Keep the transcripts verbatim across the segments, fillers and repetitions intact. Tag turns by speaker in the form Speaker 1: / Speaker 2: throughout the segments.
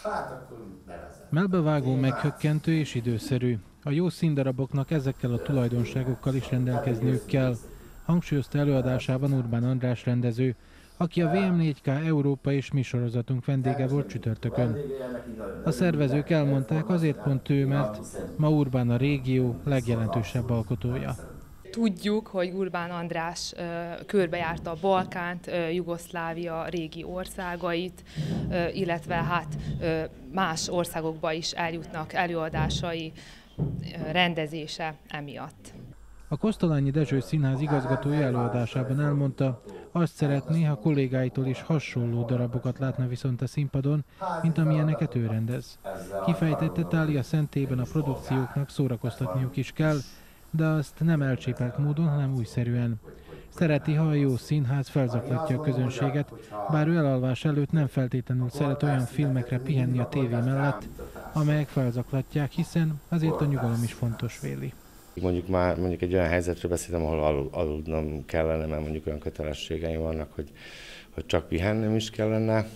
Speaker 1: Melbevágó, meghökkentő és időszerű. A jó színdaraboknak ezekkel a tulajdonságokkal is rendelkezniük kell, hangsúlyozta előadásában Urbán András rendező, aki a vé em négy ká Európa és mi sorozatunk vendége volt csütörtökön. A szervezők elmondták, azért pont ő, mert ma Urbán a régió legjelentősebb alkotója.
Speaker 2: Tudjuk, hogy Urbán András körbejárta a Balkánt, Jugoszlávia régi országait, illetve hát más országokba is eljutnak előadásai rendezése emiatt.
Speaker 1: A Kosztolányi Dezső Színház igazgatója előadásában elmondta, azt szeretné, ha kollégáitól is hasonló darabokat látna viszont a színpadon, mint amilyeneket ő rendez. Kifejtette, Tália szentében a produkcióknak szórakoztatniuk is kell, de azt nem elcsépelt módon, hanem újszerűen. Szereti, ha a jó színház felzaklatja a közönséget, bár ő elalvás előtt nem feltétlenül szeret olyan filmekre pihenni a tévé mellett, amelyek felzaklatják, hiszen azért a nyugalom is fontos, véli.
Speaker 3: Mondjuk már mondjuk egy olyan helyzetről beszéltem, ahol aludnom kellene, mert mondjuk olyan kötelességeim vannak, hogy, hogy csak pihennem is kellene.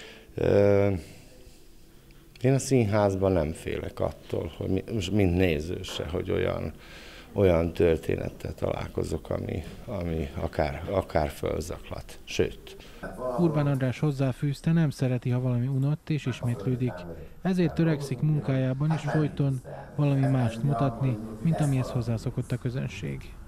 Speaker 3: Én a színházban nem félek attól, hogy mint néző se, hogy olyan, olyan történettel találkozok, ami, ami akár, akár fölzaklat. Sőt.
Speaker 1: Urbán András hozzáfűzte, nem szereti, ha valami unott és ismétlődik. Ezért törekszik munkájában is folyton valami mást mutatni, mint amihez hozzászokott a közönség.